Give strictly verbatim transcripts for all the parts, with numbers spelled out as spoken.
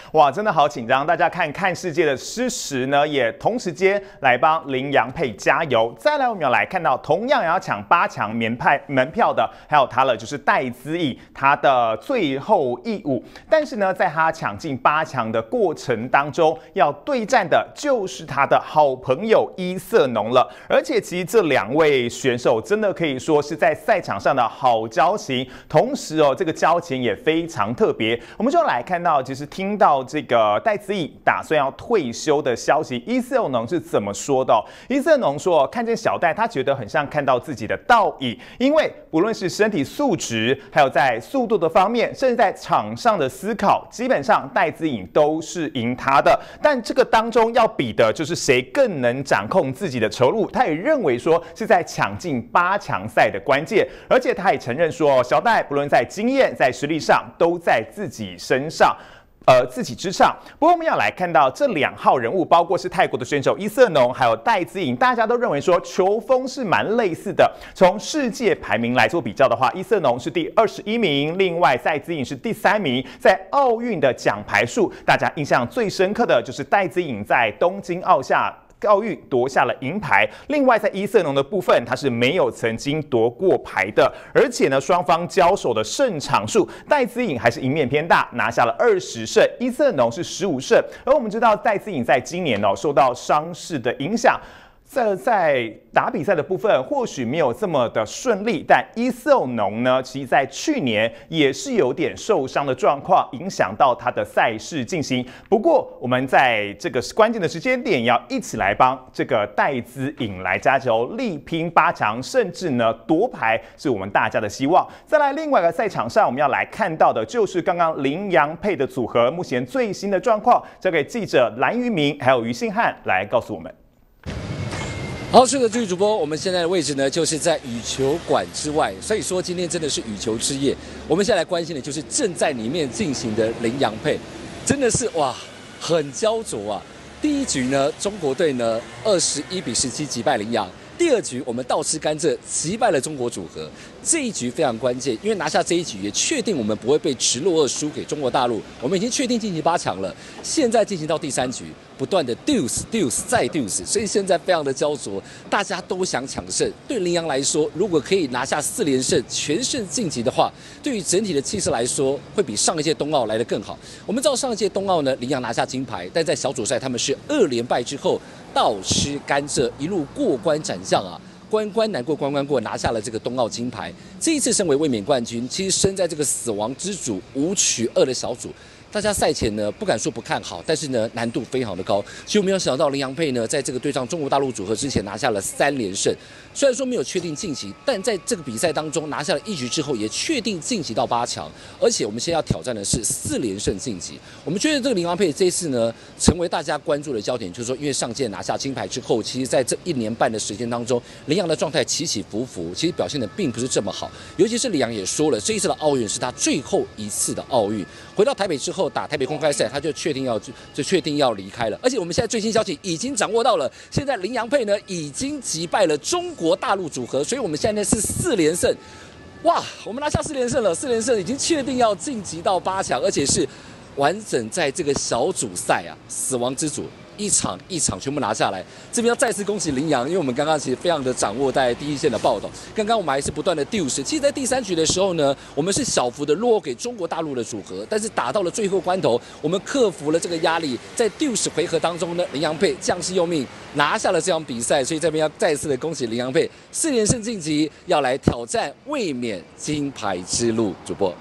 哇，真的好紧张！大家看看世界的诗词呢，也同时间来帮林洋配加油。再来，我们要来看到同样也要抢八强门派门票的，还有他了，就是戴资颖，他的最后一舞。但是呢，在他抢进八强的过程当中，要对战的就是他的好朋友伊瑟农了。而且，其实这两位选手真的可以说是在赛场上的好交情，同时哦，这个交情也非常特别。我们就来看到，其实听到这个戴资颖打算要退休的消息，伊瑟农是怎么说的？伊瑟农说，看见小戴，他觉得很像看到自己的倒影，因为不论是身体素质，还有在速度的方面，甚至在场上的思考，基本上戴资颖都是赢他的。但这个当中要比的就是谁更能掌控自己的球路。他也认为说是在抢进八强赛的关键，而且他也承认说，小戴不论在经验、在实力上都在自己身上。呃，自己之上。不过我们要来看到这两号人物，包括是泰国的选手伊瑟农，还有戴资颖，大家都认为说球风是蛮类似的。从世界排名来做比较的话，伊瑟农是第二十一名，另外戴资颖是第三名。在奥运的奖牌数，大家印象最深刻的就是戴资颖在东京奥下。奥运夺下了银牌，另外在伊瑟农的部分，他是没有曾经夺过牌的，而且呢，双方交手的胜场数，戴资颖还是赢面偏大，拿下了二十胜，伊瑟农是十五胜。而我们知道，戴资颖在今年哦受到伤势的影响。这在打比赛的部分或许没有这么的顺利，但伊瑟农呢，其实在去年也是有点受伤的状况，影响到他的赛事进行。不过，我们在这个关键的时间点，要一起来帮这个戴资颖来加油，力拼八强，甚至呢夺牌，是我们大家的希望。再来，另外一个赛场上，我们要来看到的就是刚刚林洋配的组合，目前最新的状况，交给记者蓝于明还有于信汉来告诉我们。 好，是的，这位主播，我们现在的位置呢，就是在羽球馆之外，所以说今天真的是羽球之夜。我们现在来关心的就是正在里面进行的林洋配，真的是哇，很焦灼啊！第一局呢，中国队呢二十一比十七击败林洋。第二局，我们倒吃甘蔗击败了中国组合。这一局非常关键，因为拿下这一局也确定我们不会被直落二输给中国大陆，我们已经确定晋级八强了。现在进行到第三局，不断的 deuce deuce 再 deuce， 所以现在非常的焦灼，大家都想抢胜。对林洋来说，如果可以拿下四连胜，全胜晋级的话，对于整体的气势来说，会比上一届冬奥来得更好。我们知道上一届冬奥呢，林洋拿下金牌，但在小组赛他们是二连败之后。倒吃甘蔗，一路过关斩将啊，关关难过关关过，拿下了这个冬奥金牌。这一次身为卫冕冠军，其实身在这个死亡之组五取二的小组，大家赛前呢不敢说不看好，但是呢难度非常的高。其实我没有想到林洋配呢，在这个对上中国大陆组合之前拿下了三连胜，虽然说没有确定晋级，但在这个比赛当中拿下了一局之后，也确定晋级到八强。而且我们现在要挑战的是四连胜晋级。我们觉得这个林洋配这一次呢，成为大家关注的焦点，就是说，因为上届拿下金牌之后，其实在这一年半的时间当中，林洋的状态起起伏伏，其实表现的并不是这么好。尤其是林洋也说了，这一次的奥运是他最后一次的奥运。回到台北之后打台北公开赛，他就确定要就确定要离开了。而且我们现在最新消息已经掌握到了，现在林洋配呢已经击败了中国大陆组合，所以我们现在是四连胜。哇，我们拿下四连胜了，四连胜已经确定要晋级到八强，而且是完整在这个小组赛啊，死亡之组。一场一场全部拿下来，这边要再次恭喜林洋，因为我们刚刚其实非常的掌握在第一线的报道。刚刚我们还是不断的 deuce， 其实，在第三局的时候呢，我们是小幅的落后给中国大陆的组合，但是打到了最后关头，我们克服了这个压力，在 deuce 回合当中呢，林洋配将士用命拿下了这场比赛，所以这边要再次的恭喜林洋配四连胜晋级，要来挑战卫冕金牌之路。主播。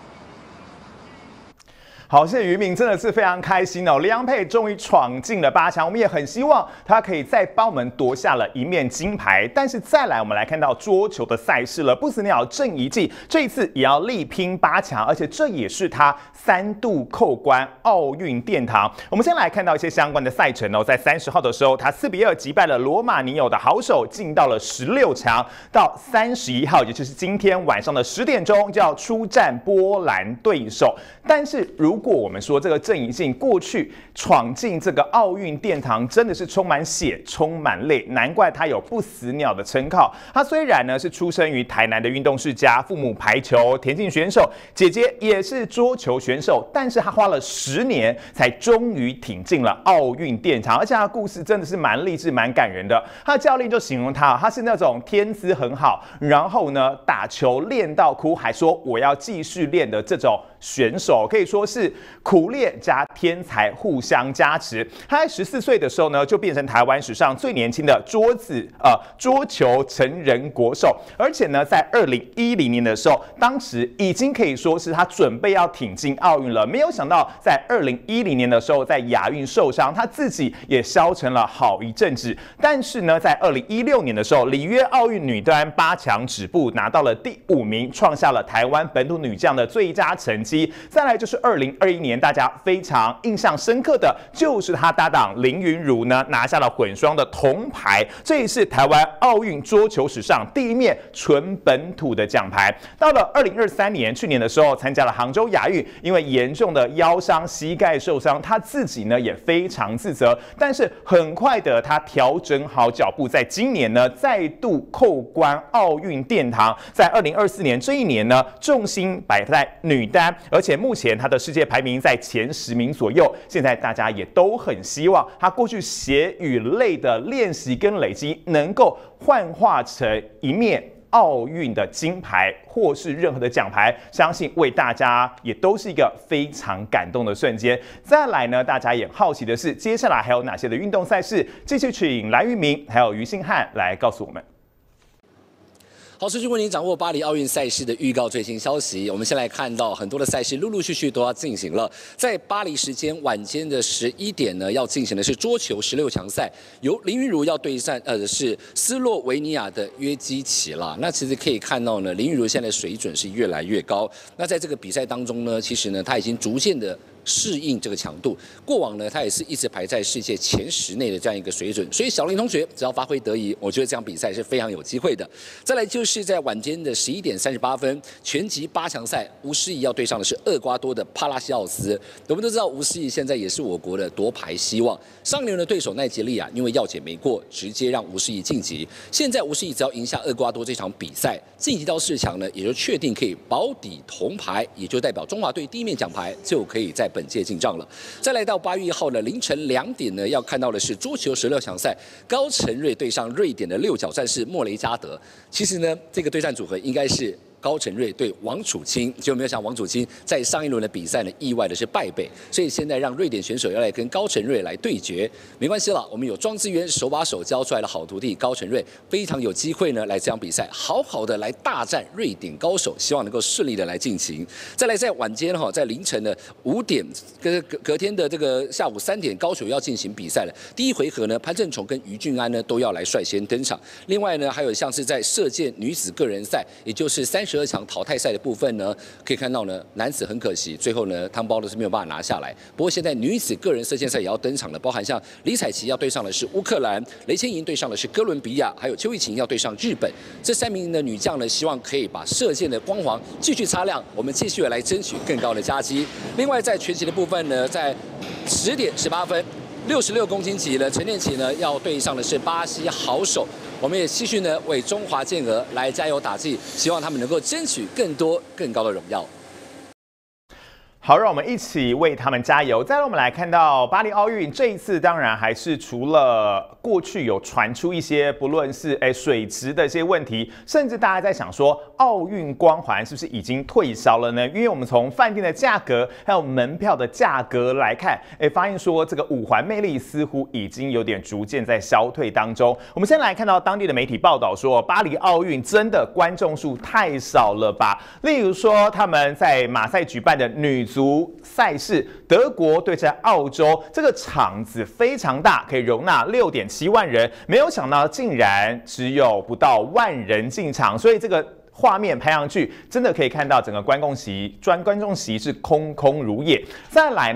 好，现在渔民真的是非常开心哦，林洋配终于闯进了八强，我们也很希望他可以再帮我们夺下了一面金牌。但是再来，我们来看到桌球的赛事了，不死鸟郑怡季这一次也要力拼八强，而且这也是他三度扣关奥运殿堂。我们先来看到一些相关的赛程哦，在三十号的时候，他四比二击败了罗马尼亚的好手，进到了十六强。到三十一号，也就是今天晚上的十点钟，就要出战波兰对手。但是如果我们说这个郑怡静过去闯进这个奥运殿堂，真的是充满血、充满泪，难怪她有不死鸟的称号。她虽然呢是出生于台南的运动世家，父母排球、田径选手，姐姐也是桌球选手，但是她花了十年才终于挺进了奥运殿堂，而且她的故事真的是蛮励志、蛮感人的。她的教练就形容她，她是那种天资很好，然后呢打球练到哭，还说我要继续练的这种选手，可以说是苦练加天才互相加持。他在十四岁的时候呢，就变成台湾史上最年轻的桌子呃桌球成人国手，而且呢，在二零一零年的时候，当时已经可以说是他准备要挺进奥运了。没有想到，在二零一零年的时候，在亚运受伤，他自己也消沉了好一阵子。但是呢，在二零一六年的时候，里约奥运女单八强止步，拿到了第五名，创下了台湾本土女将的最佳成绩。再来就是二零二一年，大家非常印象深刻的就是他搭档林昀儒呢，拿下了混双的铜牌，这也是台湾奥运桌球史上第一面纯本土的奖牌。到了二零二三年，去年的时候参加了杭州亚运，因为严重的腰伤、膝盖受伤，他自己呢也非常自责，但是很快的他调整好脚步，在今年呢再度扣关奥运殿堂。在二零二四年这一年呢，重心摆在女单，而且目前他的世界排名在前十名左右。现在大家也都很希望他过去血与泪的练习跟累积，能够幻化成一面奥运的金牌，或是任何的奖牌，相信为大家也都是一个非常感动的瞬间。再来呢，大家也好奇的是，接下来还有哪些的运动赛事？继续请蓝玉明还有于信汉来告诉我们。 好，持续为您掌握巴黎奥运赛事的预告最新消息。我们先来看到很多的赛事陆陆续续都要进行了。在巴黎时间晚间的十一点呢，要进行的是桌球十六强赛，由林昀儒要对战呃是斯洛维尼亚的约基奇啦。那其实可以看到呢，林昀儒现在的水准是越来越高。那在这个比赛当中呢，其实呢他已经逐渐的适应这个强度。过往呢，他也是一直排在世界前十内的这样一个水准。所以小林同学只要发挥得宜，我觉得这场比赛是非常有机会的。再来就是。是在晚间的十一点三十八分，拳击八强赛，吴诗怡要对上的是厄瓜多的帕拉西奥斯。我们都知道，吴诗怡现在也是我国的夺牌希望。上一轮的对手奈杰利亚因为药检没过，直接让吴诗怡晋级。现在吴诗怡只要赢下厄瓜多这场比赛，晋级到四强呢，也就确定可以保底铜牌，也就代表中华队第一面奖牌就可以在本届进账了。再来到八月一号的凌晨两点呢，要看到的是桌球十六强赛，高承瑞对上瑞典的六角战士莫雷加德。其实呢。这个对战组合应该是高承瑞对王楚钦，结果没有想王楚钦在上一轮的比赛呢，意外的是败北，所以现在让瑞典选手要来跟高承瑞来对决，没关系了，我们有庄智渊手把手教出来的好徒弟高承瑞，非常有机会呢来这场比赛好好的来大战瑞典高手，希望能够顺利的来进行。再来在晚间哈，在凌晨的五点跟隔隔天的这个下午三点，高手要进行比赛了。第一回合呢，潘正崇跟于俊安呢都要来率先登场，另外呢还有像是在射箭女子个人赛，也就是三十二强淘汰赛的部分呢，可以看到呢，男子很可惜，最后呢，汤包的是没有办法拿下来。不过现在女子个人射箭赛也要登场了，包含像李彩琪要对上的是乌克兰，雷千莹对上的是哥伦比亚，还有邱玉琴要对上日本。这三名的女将呢，希望可以把射箭的光环继续擦亮，我们继续来争取更高的佳绩。另外在拳击的部分呢，在十点十八分。六十六公斤级的陈念琪呢，要对上的是巴西好手。我们也继续呢为中华健儿来加油打气，希望他们能够争取更多更高的荣耀。 好，让我们一起为他们加油。再来，我们来看到巴黎奥运这一次，当然还是除了过去有传出一些不论是哎水质的一些问题，甚至大家在想说奥运光环是不是已经退烧了呢？因为我们从饭店的价格还有门票的价格来看，哎，发现说这个五环魅力似乎已经有点逐渐在消退当中。我们先来看到当地的媒体报道说，巴黎奥运真的观众数太少了吧？例如说他们在马赛举办的女足赛事，德国对战澳洲，这个场子非常大，可以容纳六点七万人，没有想到竟然只有不到万人进场，所以这个画面拍上去，真的可以看到整个观众席专观众席是空空如也。再来呢？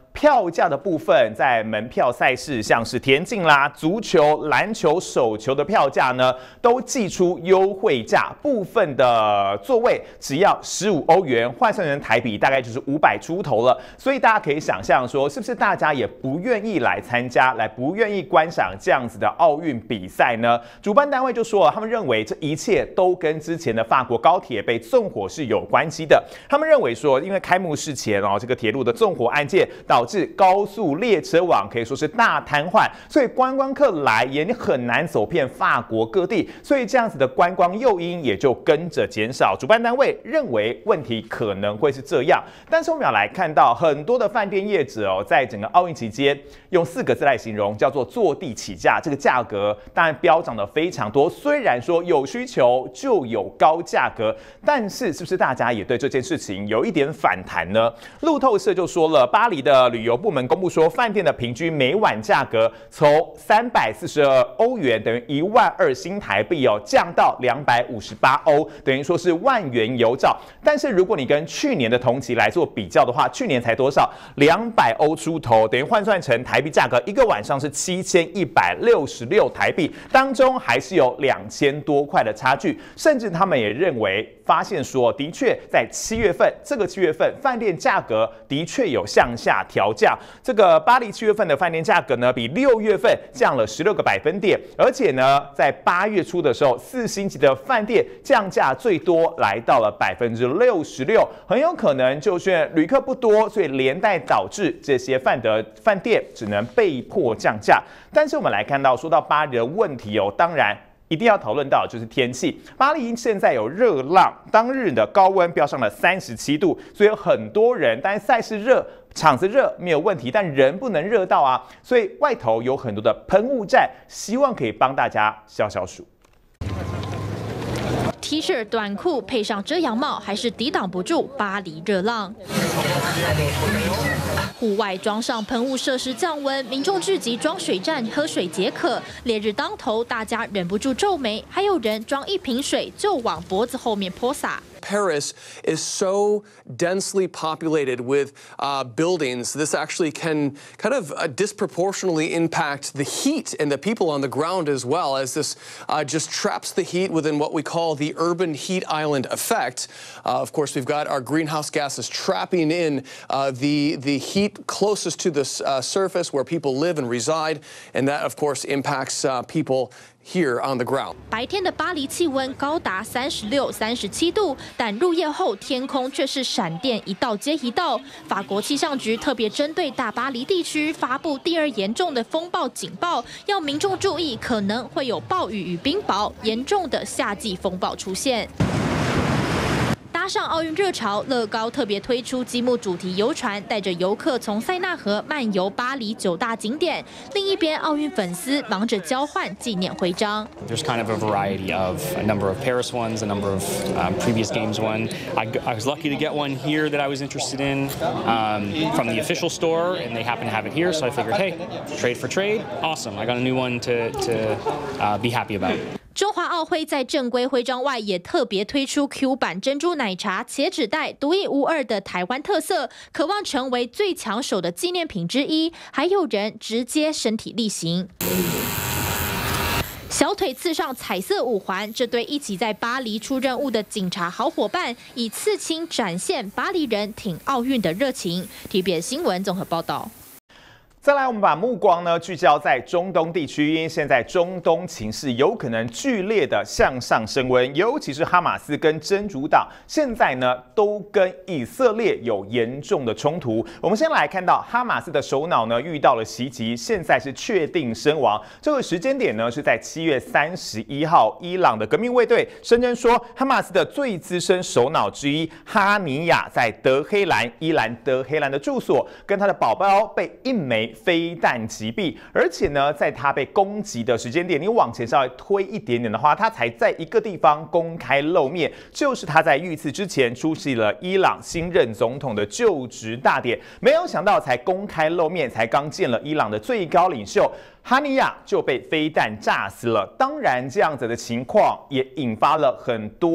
票价的部分，在门票赛事像是田径啦、足球、篮球、手球的票价呢，都寄出优惠价，部分的座位只要十五欧元，换算成台币大概就是五百出头了。所以大家可以想象说，是不是大家也不愿意来参加，来不愿意观赏这样子的奥运比赛呢？主办单位就说了，他们认为这一切都跟之前的法国高铁被纵火是有关系的。他们认为说，因为开幕式前哦，这个铁路的纵火案件导致高速列车网可以说是大瘫痪，所以观光客来也很难走遍法国各地，所以这样子的观光诱因也就跟着减少。主办单位认为问题可能会是这样，但是我们要来看到很多的饭店业者哦，在整个奥运期间用四个字来形容，叫做坐地起价。这个价格当然飙涨的非常多，虽然说有需求就有高价格，但是是不是大家也对这件事情有一点反弹呢？路透社就说了，巴黎的旅游部门公布说，饭店的平均每晚价格从三百四十二欧元，等于一万二新台币哦，降到两百五十八欧，等于说是万元有找。但是如果你跟去年的同期来做比较的话，去年才多少？两百欧出头，等于换算成台币价格，一个晚上是七千一百六十六台币，当中还是有两千多块的差距。甚至他们也认为，发现说，的确在七月份，这个七月份饭店价格的确有向下调降。这个巴黎七月份的饭店价格呢，比六月份降了十六个百分点，而且呢，在八月初的时候，四星级的饭店降价最多来到了百分之六十六，很有可能就是旅客不多，所以连带导致这些饭的饭店只能被迫降价。但是我们来看到，说到巴黎的问题哦，当然一定要讨论到就是天气。巴黎现在有热浪，当日的高温飙上了三十七度，所以有很多人，但是赛事热。场子热没有问题，但人不能热到啊，所以外头有很多的喷雾站，希望可以帮大家消消暑。 T 恤、短裤配上遮阳帽，还是抵挡不住巴黎热浪。户外装上喷雾设施降温，民众聚集装水站喝水解渴。烈日当头，大家忍不住皱眉，还有人装一瓶水就往脖子后面泼洒。 Paris is so densely populated with uh, buildings, this actually can kind of uh, disproportionately impact the heat and the people on the ground as well, as this uh, just traps the heat within what we call the urban heat island effect. Uh, of course, we've got our greenhouse gases trapping in uh, the, the heat closest to the uh, surface where people live and reside, and that, of course, impacts uh, people here on the ground. 白天的巴黎气温高达三十六、三十七度，但入夜后天空却是闪电一道接一道。法国气象局特别针对大巴黎地区发布第二严重的风暴警报，要民众注意可能会有暴雨与冰雹，严重的夏季风暴出现。搭上奥运热潮，乐高特别推出积木主题游船，带着游客从塞纳河漫游巴黎九大景点。另一边，奥运粉丝忙着交换纪念徽章。 There's kind of a variety of a number of Paris ones, a number of um, previous games one. I, I was lucky to get one here that I was interested in um, from the official store, and they happen to have it here, so I figured, hey, trade for trade, awesome. I got a new one to to uh, be happy about. 中华奥会在正规徽章外也特别推出 Q 版珍珠奶茶茄纸袋，独一无二的台湾特色，渴望成为最抢手的纪念品之一。还有人直接身体力行。小腿刺上彩色五环，这对一起在巴黎出任务的警察好伙伴，以刺青展现巴黎人挺奥运的热情。T V B S 新闻综合报道。 再来，我们把目光呢聚焦在中东地区，因为现在中东情势有可能剧烈的向上升温，尤其是哈马斯跟真主党现在呢都跟以色列有严重的冲突。我们先来看到哈马斯的首脑呢遇到了袭击，现在是确定身亡。这个时间点呢是在七月三十一号，伊朗的革命卫队声称说，哈马斯的最资深首脑之一哈尼亚在德黑兰，伊兰德黑兰的住所跟他的宝宝被一枚飞弹击毙，而且呢，在他被攻击的时间点，你往前稍微推一点点的话，他才在一个地方公开露面，就是他在遇刺之前出席了伊朗新任总统的就职大典。没有想到，才公开露面，才刚见了伊朗的最高领袖哈尼亚就被飞弹炸死了。当然，这样子的情况也引发了很多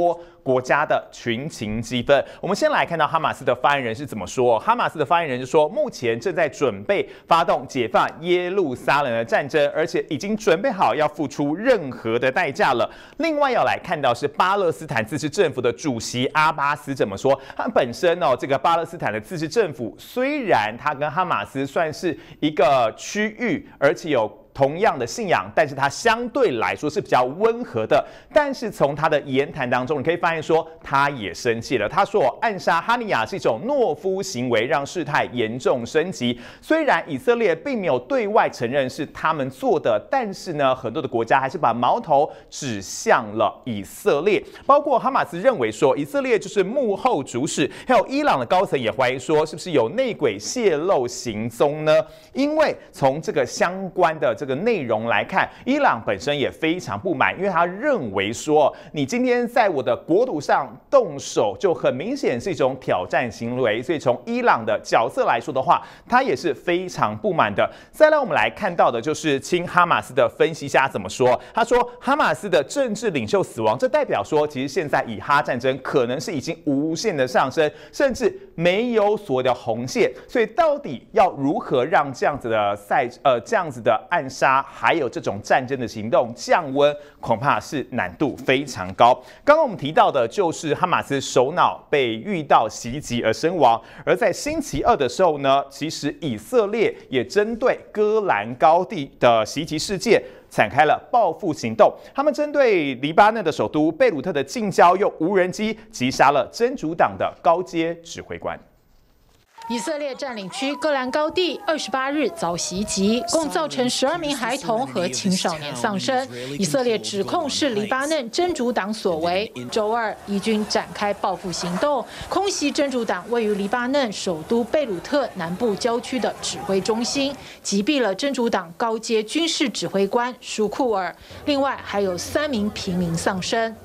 国家的群情激愤。我们先来看到哈马斯的发言人是怎么说。哈马斯的发言人就说，目前正在准备发动解放耶路撒冷的战争，而且已经准备好要付出任何的代价了。另外要来看到是巴勒斯坦自治政府的主席阿巴斯怎么说。他本身哦，这个巴勒斯坦的自治政府虽然他跟哈马斯算是一个区域，而且有同样的信仰，但是他相对来说是比较温和的。但是从他的言谈当中，你可以发现说，他也生气了。他说，暗杀哈尼亚是一种懦夫行为，让事态严重升级。虽然以色列并没有对外承认是他们做的，但是呢，很多的国家还是把矛头指向了以色列。包括哈马斯认为说，以色列就是幕后主使，还有伊朗的高层也怀疑说，是不是有内鬼泄露行踪呢？因为从这个相关的这个内容来看，伊朗本身也非常不满，因为他认为说，你今天在我的国土上动手，就很明显是一种挑战行为。所以从伊朗的角色来说的话，他也是非常不满的。再来，我们来看到的就是亲哈马斯的分析家怎么说。他说，哈马斯的政治领袖死亡，这代表说，其实现在以哈战争可能是已经无限的上升，甚至没有所谓的红线。所以到底要如何让这样子的赛呃这样子的暗杀，还有这种战争的行动降温，恐怕是难度非常高。刚刚我们提到的就是哈马斯首脑被遇到袭击而身亡，而在星期二的时候呢，其实以色列也针对戈兰高地的袭击事件展开了报复行动。他们针对黎巴嫩的首都贝鲁特的近郊，用无人机击杀了真主党的高阶指挥官。 以色列占领区戈兰高地二十八日遭袭击，共造成十二名孩童和青少年丧生。以色列指控是黎巴嫩真主党所为。周二，以军展开报复行动，空袭真主党位于黎巴嫩首都贝鲁特南部郊区的指挥中心，击毙了真主党高阶军事指挥官舒库尔。另外还有三名平民丧生。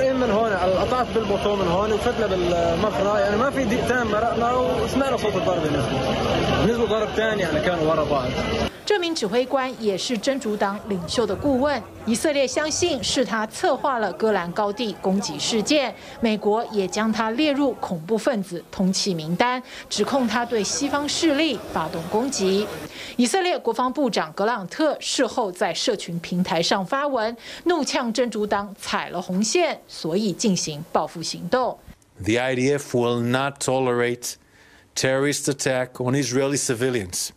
这名指挥官也是真主党领袖的顾问。以色列相信是他策划了戈兰高地攻击事件，美国也将他列入恐怖分子通缉名单，指控他对西方势力发动攻击。以色列国防部长格朗特事后在社群平台上发文，怒呛真主党踩了红线，所以进行报复行动。 The I D F will not tolerate terrorist attack on Israeli civilians.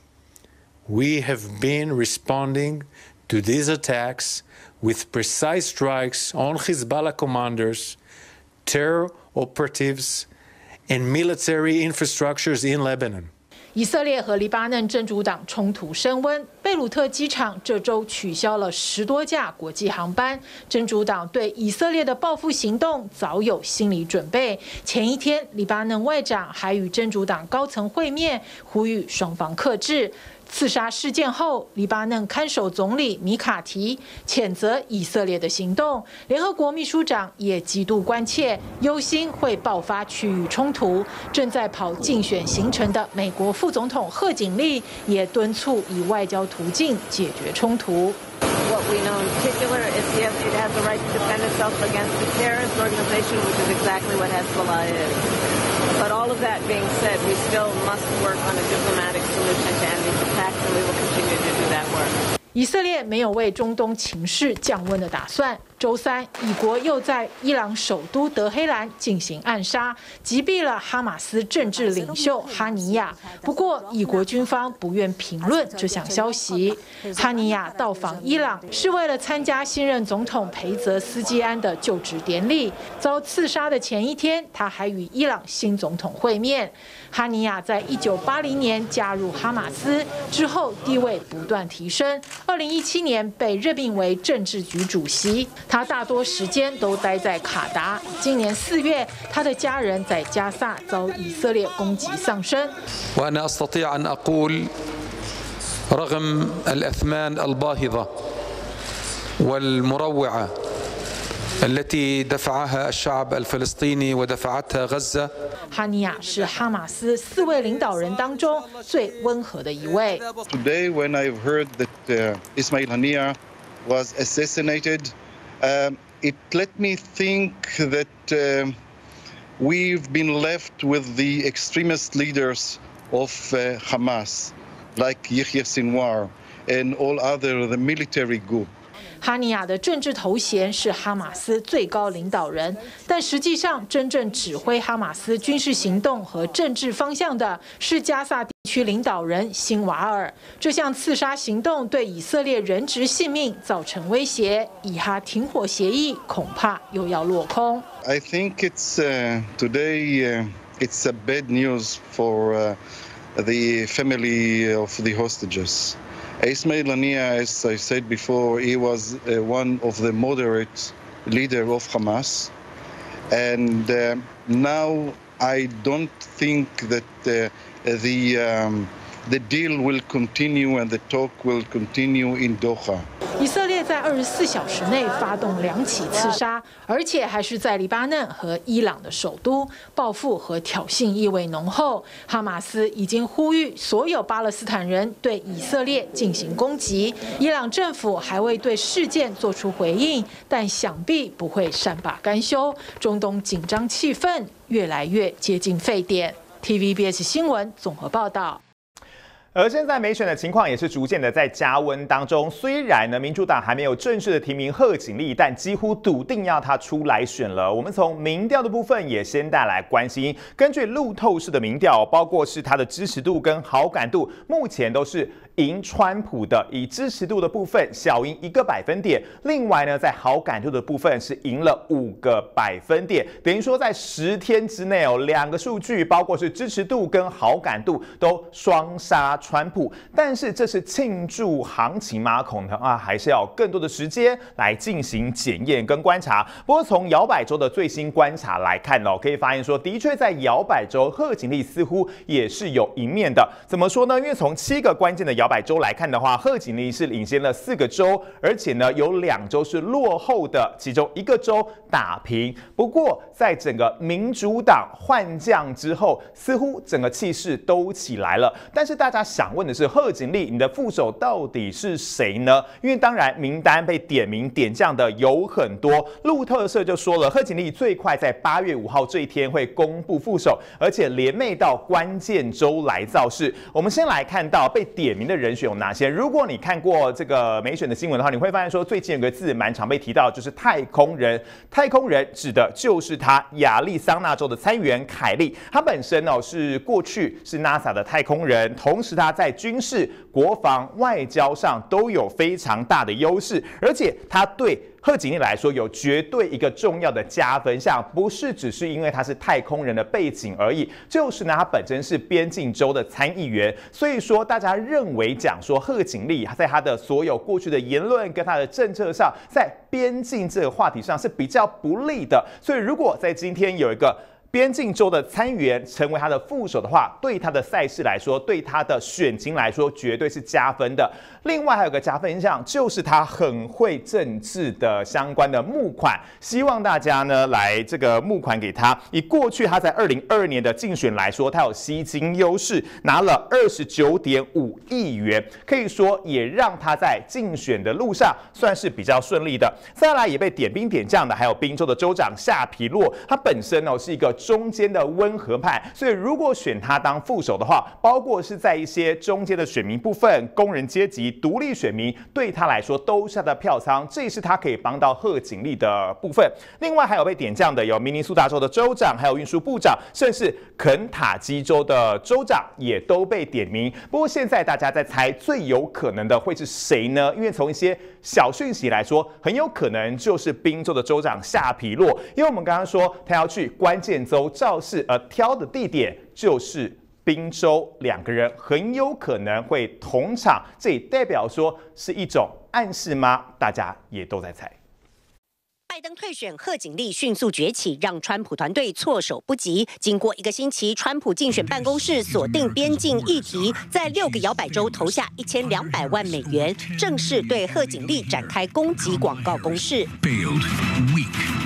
We have been responding to these attacks with precise strikes on Hezbollah commanders, terror operatives, and military infrastructures in Lebanon. 以色列和黎巴嫩真主党冲突升温，贝鲁特机场这周取消了十多架国际航班。真主党对以色列的报复行动早有心理准备。前一天，黎巴嫩外长还与真主党高层会面，呼吁双方克制。刺杀事件后，黎巴嫩看守总理米卡提谴责以色列的行动。联合国秘书长也极度关切，忧心会爆发区域冲突。正在跑竞选行程的美国副总统贺锦丽也敦促以外交途径解决冲突。 What we know in particular is yes, it has the right to defend itself against a terrorist organization, which is exactly what Hezbollah is. But all of that being said, we still must work on a diplomatic solution to end these attacks, and we will continue to do that work. 以色列没有为中东情势降温的打算。周三，以国又在伊朗首都德黑兰进行暗杀，击毙了哈马斯政治领袖哈尼亚。不过，以国军方不愿评论这项消息。哈尼亚到访伊朗是为了参加新任总统裴泽斯基安的就职典礼。遭刺杀的前一天，他还与伊朗新总统会面。哈尼亚在一九八零年加入哈马斯之后，地位不断提升。二零一七年被任命为政治局主席。他大多时间都待在卡达。今年四月，他的家人在加萨遭以色列攻击丧生。 وأنا أستطيع أن أقول رغم الأثمان الباهظة والمروعة التي دفعها الشعب الفلسطيني ودفعتها غزة. 哈尼亚是哈马斯四位领导人当中最温和的一位。 Today, when I've heard that uh, Ismail Haniyeh was assassinated, um, it let me think that uh, we've been left with the extremist leaders of uh, Hamas, like Yahya Sinwar and all other the military group. 哈尼亚的政治头衔是哈马斯最高领导人，但实际上真正指挥哈马斯军事行动和政治方向的是加萨地区领导人辛瓦尔。这项刺杀行动对以色列人质性命造成威胁，以哈停火协议恐怕又要落空。 I think it's uh, today uh, it's a bad news for uh, the family of the hostages. Ismail Haniyeh, as I said before, he was uh, one of the moderate leaders of Hamas. And uh, now I don't think that uh, the, um, the deal will continue and the talk will continue in Doha. 以色列在二十四小时内发动两起刺杀，而且还是在黎巴嫩和伊朗的首都，报复和挑衅意味浓厚。哈马斯已经呼吁所有巴勒斯坦人对以色列进行攻击。伊朗政府还未对事件做出回应，但想必不会善罢甘休。中东紧张气氛越来越接近沸点。T V B S 新闻综合报道。 而现在美选的情况也是逐渐的在加温当中。虽然呢，民主党还没有正式的提名贺锦丽，但几乎笃定要他出来选了。我们从民调的部分也先带来关心。根据路透社的民调，包括是他的支持度跟好感度，目前都是赢川普的。以支持度的部分小赢一个百分点，另外呢，在好感度的部分是赢了五个百分点。等于说在十天之内哦，两个数据，包括是支持度跟好感度都双杀川普，但是这是庆祝行情吗？恐能啊，还是要有更多的时间来进行检验跟观察。不过从摇摆州的最新观察来看哦，可以发现说，的确在摇摆州，贺锦丽似乎也是有一面的。怎么说呢？因为从七个关键的摇摆州来看的话，贺锦丽是领先了四个州，而且呢有两州是落后的，其中一个州打平。不过在整个民主党换将之后，似乎整个气势都起来了。但是大家想问的是，贺锦丽，你的副手到底是谁呢？因为当然名单被点名点将的有很多。路透社就说了，贺锦丽最快在八月五号这一天会公布副手，而且连袂到关键州来造势。我们先来看到被点名的人选有哪些。如果你看过这个美选的新闻的话，你会发现说，最近有个字蛮常被提到，就是太空人。太空人指的就是他亚利桑那州的参议员凯利，他本身哦是过去是 NASA 的太空人，同时他在军事、国防、外交上都有非常大的优势，而且他对贺锦丽来说有绝对一个重要的加分项，不是只是因为他是太空人的背景而已，就是呢他本身是边境州的参议员，所以说大家认为讲说贺锦丽在他的所有过去的言论跟他的政策上，在边境这个话题上是比较不利的，所以如果在今天有一个边境州的参议员成为他的副手的话，对他的赛事来说，对他的选情来说，绝对是加分的。另外还有个加分项，就是他很会政治的相关的募款，希望大家呢来这个募款给他。以过去他在二零二二年的竞选来说，他有吸金优势，拿了二十九点五亿元，可以说也让他在竞选的路上算是比较顺利的。再来也被点兵点将的，还有宾州的州长夏皮洛，他本身哦是一个中间的温和派，所以如果选他当副手的话，包括是在一些中间的选民部分、工人阶级、独立选民，对他来说都是他的票仓，这也是他可以帮到贺锦丽的部分。另外还有被点将的有明尼苏达州的州长，还有运输部长，甚至肯塔基州的州长也都被点名。不过现在大家在猜最有可能的会是谁呢？因为从一些小讯息来说，很有可能就是宾州的州长夏皮洛，因为我们刚刚说他要去关键州造势，而挑的地点就是宾州，两个人很有可能会同场，这也代表说是一种暗示吗？大家也都在猜。 拜登退选，贺锦丽迅速崛起，让川普团队措手不及。经过一个星期，川普竞选办公室锁定边境议题，在六个摇摆州投下一千两百万美元，正式对贺锦丽展开攻击广告攻势。Failed, weak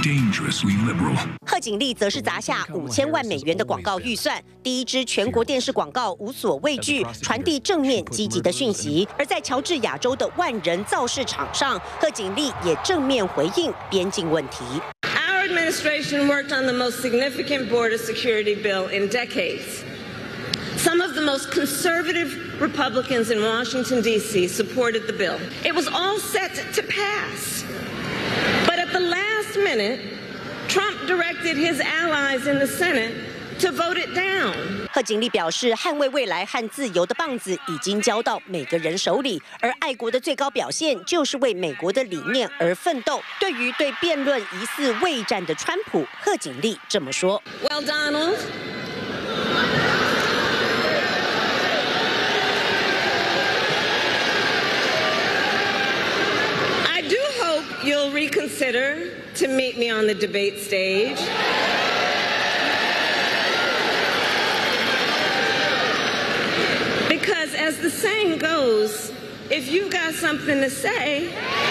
dangerously liberal. 贺锦丽则是砸下五千万美元的广告预算，第一支全国电视广告无所畏惧，传递正面积极的讯息。而在乔治亚州的万人造势场上，贺锦丽也正面回应边境问题。 Our administration worked on the most significant border security bill in decades. Some of the most conservative Republicans in Washington, D C supported the bill. It was all set to pass. But at the last minute, Trump directed his allies in the Senate to vote it down. 贺锦丽表示，捍卫未来和自由的棒子已经交到每个人手里，而爱国的最高表现就是为美国的理念而奋斗。对于对辩论疑似畏战的川普，贺锦丽这么说 ：“Well, Donald, I do hope you'll reconsider to meet me on the debate stage. Because as the saying goes, if you've got something to say,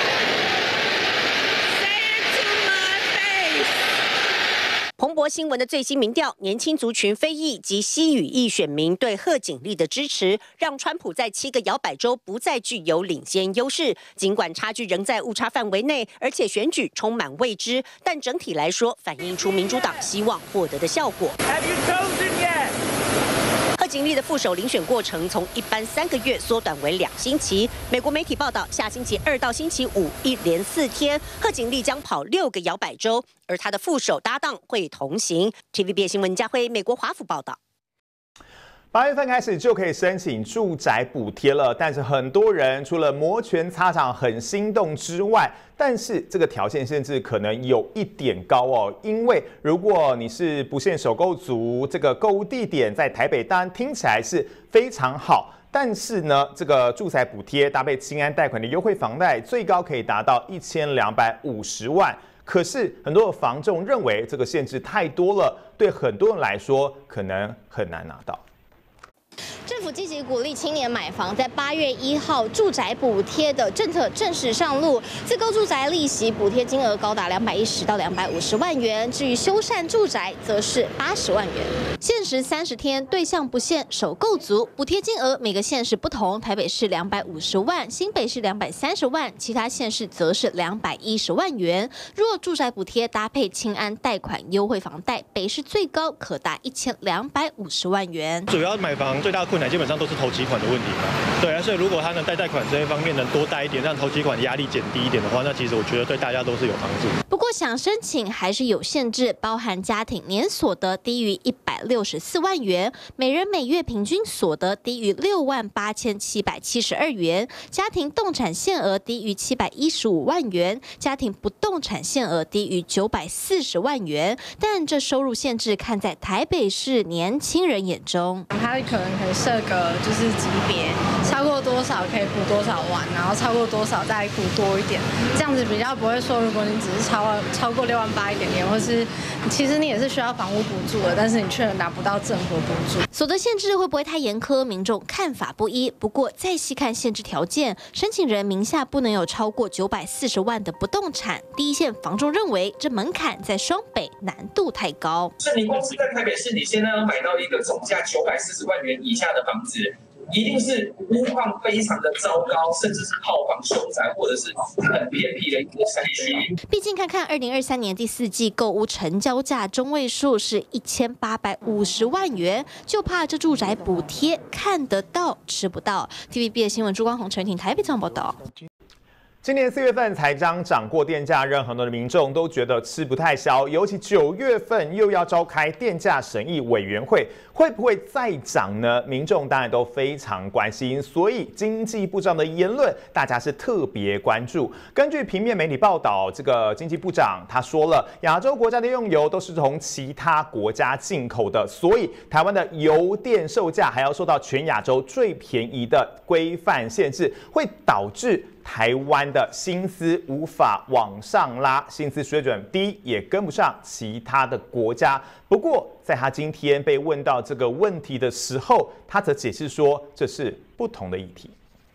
say it to my face.” 彭博新闻的最新民调，年轻族群非裔及西语裔选民对贺锦丽的支持，让川普在七个摇摆州不再具有领先优势。尽管差距仍在误差范围内，而且选举充满未知，但整体来说反映出民主党希望获得的效果。 Have you chosen yet? 贺锦丽的副手遴选过程从一般三个月缩短为两星期。美国媒体报道，下星期二到星期五一连四天，贺锦丽将跑六个摇摆州，而他的副手搭档会同行。T V B S 新闻嘉辉，美国华府报道。 八月份开始就可以申请住宅补贴了，但是很多人除了摩拳擦掌很心动之外，但是这个条件限制可能有一点高哦。因为如果你是不限首购族，这个购物地点在台北，当然听起来是非常好。但是呢，这个住宅补贴搭配青安贷款的优惠房贷，最高可以达到一千两百五十万。可是很多的房仲认为这个限制太多了，对很多人来说可能很难拿到。 政府积极鼓励青年买房，在八月一号，住宅补贴的政策正式上路。自购住宅利息补贴金额高达两百一十到两百五十万元，至于修缮住宅则是八十万元。限时三十天，对象不限首购族，补贴金额每个县市不同。台北市两百五十万，新北市两百三十万，其他县市则是两百一十万元。若住宅补贴搭配青安贷款优惠房贷，北市最高可达一千两百五十万元。 主要买房最大的困难基本上都是头期款的问题嘛，对啊，所以如果他能贷贷款这一方面能多贷一点，让头期款压力减低一点的话，那其实我觉得对大家都是有帮助。 不过想申请还是有限制，包含家庭年所得低于一百六十四万元，每人每月平均所得低于六万八千七百七十二元，家庭动产限额低于七百一十五万元，家庭不动产限额低于九百四十万元。但这收入限制看在台北市年轻人眼中， 他可能可以设个就是级别，超过多少可以补多少万，然后超过多少再补多一点，这样子比较不会说，如果你只是超超过六万八一点点，或是其实你也是需要房屋补助的，但是你却拿不到政府补助。 所得限制会不会太严苛？民众看法不一。不过再细看限制条件，申请人名下不能有超过九百四十万的不动产。第一线房仲认为，这门槛在双北难度太高。 是你光是在台北市，你现在要买到一个总价九百四十万元以下的房子，一定是屋况非常的糟糕，甚至是套房凶宅，或者是很偏僻的一个山区。 毕竟看看二零二三年第四季购屋成交价中位数是一千八百五十万元，就怕这住宅补贴看得到吃不到。T V B 的新闻朱光宏、陈婷台北综合报道。 今年四月份才刚涨过电价，让很多的民众都觉得吃不太消。尤其九月份又要召开电价审议委员会，会不会再涨呢？民众当然都非常关心，所以经济部长的言论，大家是特别关注。根据平面媒体报道，这个经济部长他说了，亚洲国家的用油都是从其他国家进口的，所以台湾的油电售价还要受到全亚洲最便宜的规范限制，会导致台湾的薪资无法往上拉，薪资水准低，也跟不上其他的国家。不过，在他今天被问到这个问题的时候，他则解释说，这是不同的议题。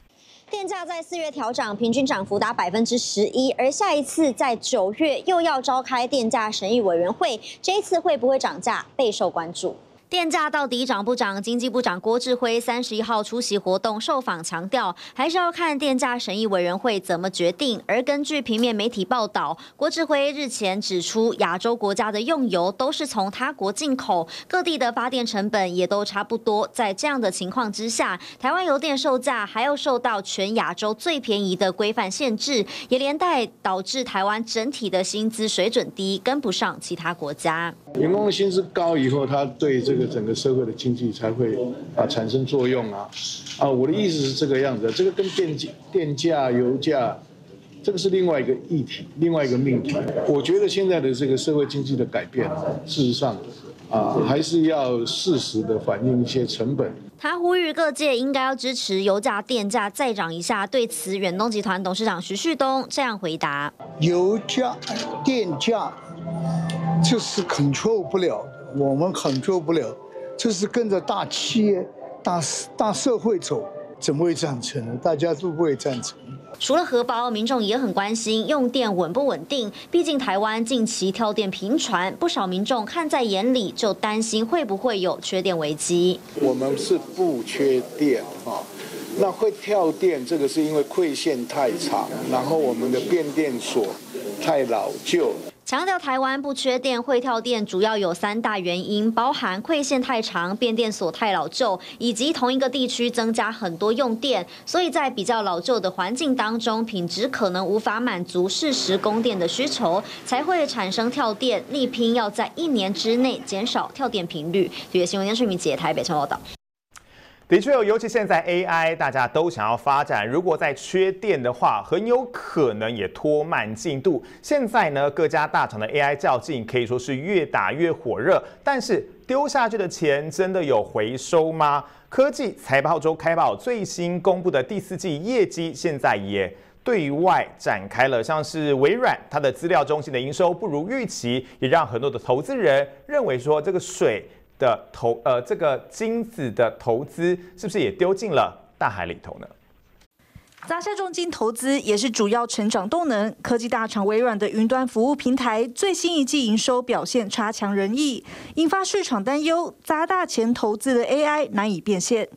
电价在四月调涨，平均涨幅达百分之十一，而下一次在九月又要召开电价审议委员会，这一次会不会涨价备受关注。电价到底涨不涨？经济部长郭志辉三十一号出席活动受访强调，还是要看电价审议委员会怎么决定。而根据平面媒体报道，郭志辉日前指出，亚洲国家的用油都是从他国进口，各地的发电成本也都差不多。在这样的情况之下，台湾油电售价还要受到全亚洲最便宜的规范限制，也连带导致台湾整体的薪资水准低，跟不上其他国家。 员工的薪资高以后，他对这个整个社会的经济才会啊产生作用啊啊！我的意思是这个样子，这个跟电电价、油价，这个是另外一个议题，另外一个命题。我觉得现在的这个社会经济的改变，事实上啊，还是要适时的反映一些成本。 他呼吁各界应该要支持油价、电价再涨一下。对此，远东集团董事长徐旭东这样回答： 油价、电价。这是 control 不了的，我们 control 不了，这是跟着大企业、大大社会走，怎么会赞成呢？大家都不会赞成。 除了荷包，民众也很关心用电稳不稳定。毕竟台湾近期跳电频传，不少民众看在眼里，就担心会不会有缺电危机。 我们是不缺电啊，那会跳电，这个是因为馈线太长，然后我们的变电所太老旧。 强调台湾不缺电会跳电，主要有三大原因，包含馈线太长、变电所太老旧，以及同一个地区增加很多用电，所以在比较老旧的环境当中，品质可能无法满足适时供电的需求，才会产生跳电。力拼要在一年之内减少跳电频率。这个新闻连续明姐台北报道。 的确有，尤其现在 A I 大家都想要发展，如果在缺电的话，很有可能也拖慢进度。现在呢，各家大厂的 A I 较劲可以说是越打越火热，但是丢下去的钱真的有回收吗？科技财报周开报最新公布的第四季业绩，现在也对外展开了，像是微软，它的资料中心的营收不如预期，也让很多的投资人认为说这个水的投呃这个金子的投资是不是也丢进了大海里头呢？ 砸下重金投资也是主要成长动能。科技大厂微软的云端服务平台最新一季营收表现差强人意，引发市场担忧，砸大钱投资的 A I 难以变现。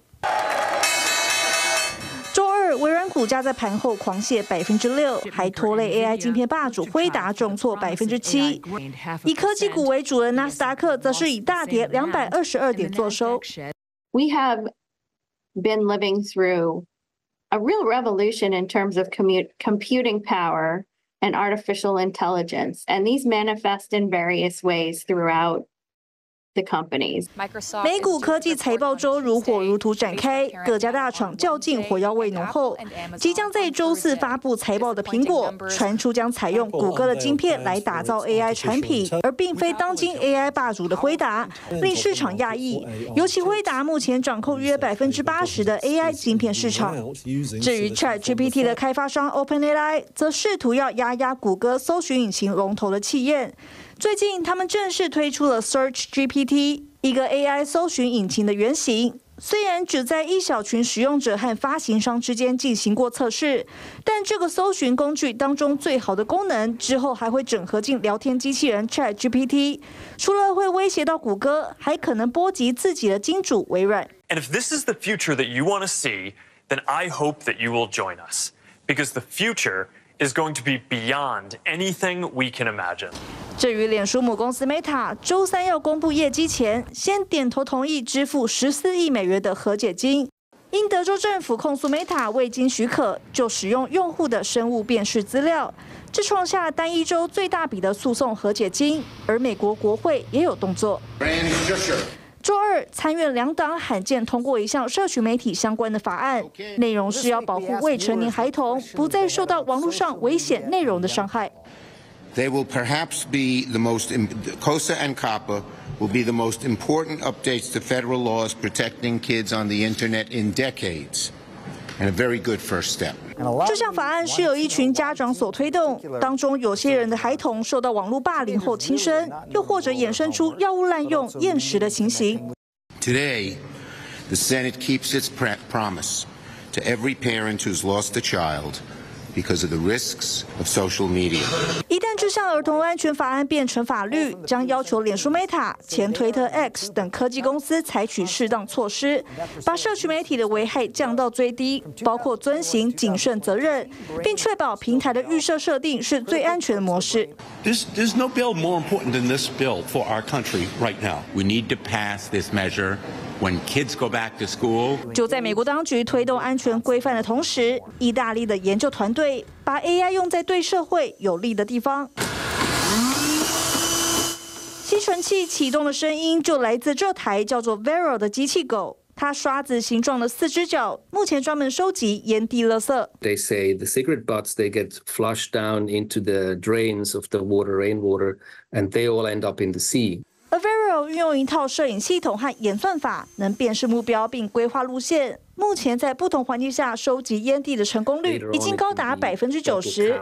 周二，微软股价在盘后狂泻百分之六，还拖累 A I 晶片霸主辉达重挫百分之七。以科技股为主的纳斯达克则是以大跌两百二十二点作收。 We have been living through a real revolution in terms of commute, computing power and artificial intelligence, and these manifest in various ways throughout the companies. 美股科技财报周如火如荼展开，各家大厂较劲火药味浓厚。即将在周四发布财报的苹果，传出将采用谷歌的晶片来打造 A I 产品，而并非当今 A I 霸主的辉达，令市场讶异。尤其辉达目前掌控约百分之八十的 A I 晶片市场。至于 ChatGPT 的开发商 OpenAI， 则试图要压压谷歌搜寻引擎龙头的气焰。最近，他们正式推出了 Search G P T， 一个 A I 搜寻引擎的原型。虽然只在一小群使用者和发行商之间进行过测试，但这个搜寻工具当中最好的功能，之后还会整合进聊天机器人 Chat G P T。除了会威胁到谷歌，还可能波及自己的金主微软。 And if this is the future that you want to see, then I hope that you will join us, because the future is going to be beyond anything we can imagine. 至于脸书母公司 Meta， 周三要公布业绩前，先点头同意支付十四亿美元的和解金。因德州政府控诉 Meta 未经许可就使用用户的生物辨识资料，这创下单一周最大笔的诉讼和解金。而美国国会也有动作。周二，参院两党罕见通过一项社群媒体相关的法案，内容是要保护未成年孩童不再受到网络上危险内容的伤害。 They will perhaps be the most, COSA and COPPA will be the most important updates to federal laws protecting kids on the internet in decades, and a very good first step. 这项法案是由一群家长所推动，当中有些人的孩童受到网络霸凌后轻生，又或者衍生出药物滥用、厌食的情形。 Today, the Senate keeps its promise to every parent who's lost a child because of the risks of social media. 一旦这项儿童安全法案变成法律，将要求脸书 Meta、前推特 X 等科技公司采取适当措施，把社群媒体的危害降到最低，包括遵行谨慎责任，并确保平台的预设设定是最安全的模式。 There's, there's no bill more important than this bill for our country right now. We need to pass this measure when kids go back to school. 就在美国当局推动安全规范的同时，意大利的研究团队把 A I 用在对社会有利的地方。吸尘器启动的声音就来自这台叫做 Vero 的机器狗。它刷子形状的四只脚，目前专门收集烟蒂垃圾。 They say the cigarette butts they get flushed down into the drains of the water, rainwater, and they all end up in the sea. Avero 运用一套摄影系统和演算法，能辨识目标并规划路线。目前在不同环境下收集烟蒂的成功率已经高达百分之九十。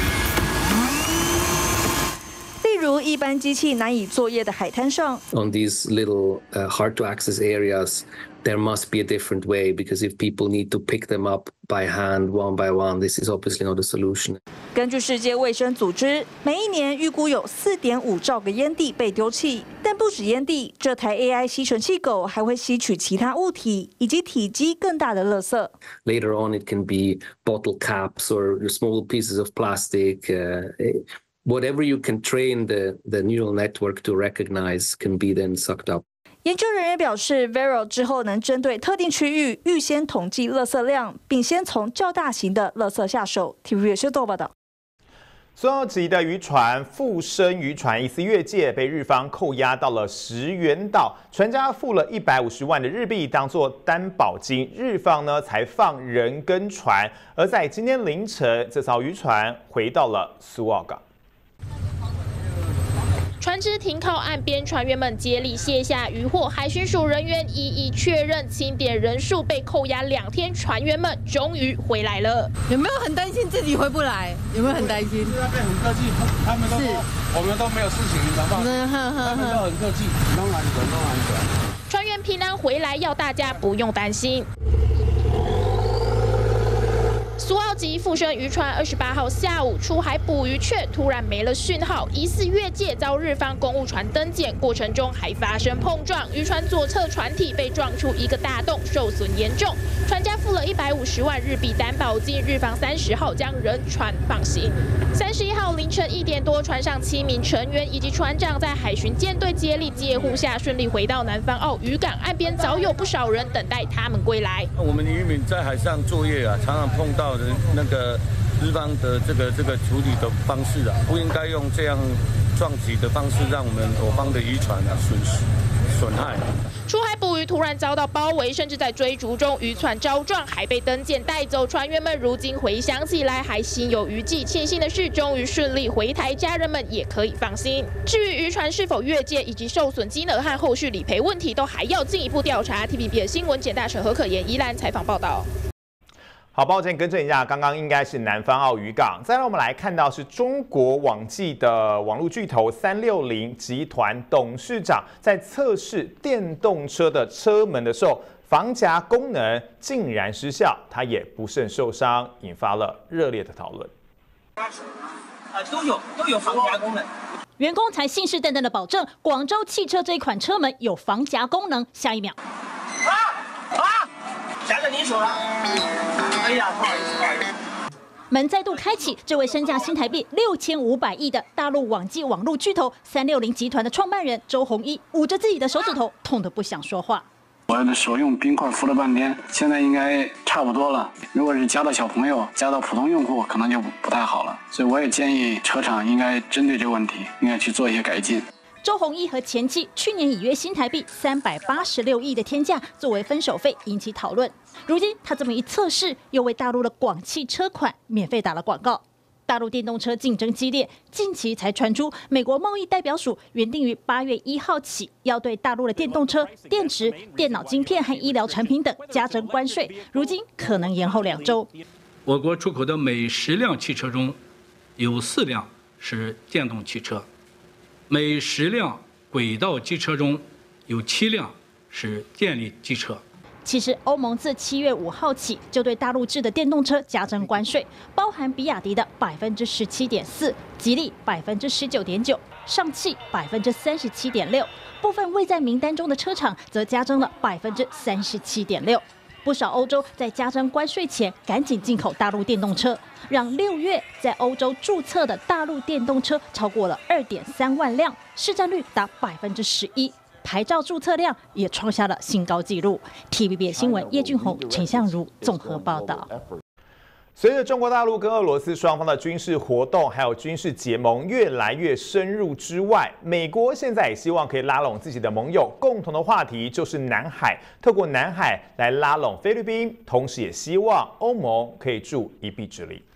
例如，一般机器难以作业的海滩上 On these little uh, hard to access areas, there must be a different way because if people need to pick them up by hand one by one, this is obviously not a solution. 根据世界卫生组织，每一年预估有 四点五兆个烟蒂被丢弃。但不止烟蒂，这台 A I 吸尘器狗还会吸取其他物体以及体积更大的垃圾。 Later on, it can be bottle caps or small pieces of plastic. Uh, whatever you can train the, the neural network to recognize can be then sucked up. 研究人员表示 ，Vero 之后能针对特定区域预先统计垃圾量，并先从较大型的垃圾下手。T V B 新闻报道。 苏澳籍的渔船富生渔船疑似越界，被日方扣押到了石垣岛，船家付了一百五十万的日币当做担保金，日方呢才放人跟船。而在今天凌晨，这艘渔船回到了苏澳港。 船只停靠岸边，船员们接力卸下渔获，海巡署人员一一确认清点人数，被扣押两天，船员们终于回来了。 有没有很担心自己回不来？有没有很担心？ 那边很客气，他们都说我们都没有事情，你知道吗？他们都很客气，弄安全，弄安全。 船员平安回来，要大家不用担心。苏澳籍富生渔船二十八号下午出海捕鱼，却突然没了讯号，疑似越界，遭日方公务船登检，过程中还发生碰撞，渔船左侧船体被撞出一个大洞，受损严重。船家付了一百五十万日币担保金，日方三十号将人船放行。三十一号凌晨一点多，船上七名成员以及船长在海巡舰队接力接护下，顺利回到南方澳渔港，岸边早有不少人等待他们归来。 我们渔民在海上作业啊，常常碰到那个日方的这个这个处理的方式啊，不应该用这样撞击的方式让我们我方的渔船啊损失损害。 出海捕鱼突然遭到包围，甚至在追逐中渔船遭撞，还被登检带走。船员们如今回想起来还心有余悸。庆幸的是，终于顺利回台，家人们也可以放心。至于渔船是否越界以及受损金额和后续理赔问题，都还要进一步调查。T V B 的新闻简大臣何可言宜兰采访报道。 好，抱歉更正一下，刚刚应该是南方澳渔港。再来，我们来看到是中国网际的网络巨头三六零集团董事长在测试电动车的车门的时候，防夹功能竟然失效，他也不慎受伤，引发了热烈的讨论。 呃，都有都有防夹功能。 员工才信誓旦旦的保证，广州汽车这一款车门有防夹功能。下一秒， 啊啊，夹着你手了。哎呀，不好意思，不好意思。 门再度开启，这位身价新台币六千五百亿的大陆网际网络巨头三六零集团的创办人周鸿祎，捂着自己的手指头，痛得不想说话。 我的手用冰块敷了半天，现在应该差不多了。如果是加到小朋友、加到普通用户，可能就不太好了。所以我也建议车厂应该针对这个问题，应该去做一些改进。 周鸿祎和前妻去年已约新台币三百八十六亿的天价作为分手费，引起讨论。如今他这么一测试，又为大陆的广汽车款免费打了广告。大陆电动车竞争激烈，近期才传出美国贸易代表署原定于八月一号起要对大陆的电动车、电池、电脑晶片和医疗产品等加征关税，如今可能延后两周。 我国出口的每十辆汽车中，有四辆是电动汽车。每十辆轨道机车中有七辆是电力机车。 其实欧盟自七月五号起就对大陆制的电动车加征关税，包含比亚迪的百分之十七点四，吉利百分之十九点九，上汽百分之三十七点六，部分未在名单中的车厂则加征了百分之三十七点六。不少欧洲在加征关税前赶紧进口大陆电动车，让六月在欧洲注册的大陆电动车超过了二点三万辆，市占率达百分之十一。牌照注册量也创下了新高纪录。T V B S 新闻叶俊宏、陈相如综合报道。 随着中国大陆跟俄罗斯双方的军事活动还有军事结盟越来越深入之外，美国现在也希望可以拉拢自己的盟友，共同的话题就是南海，透过南海来拉拢菲律宾，同时也希望欧盟可以助一臂之力。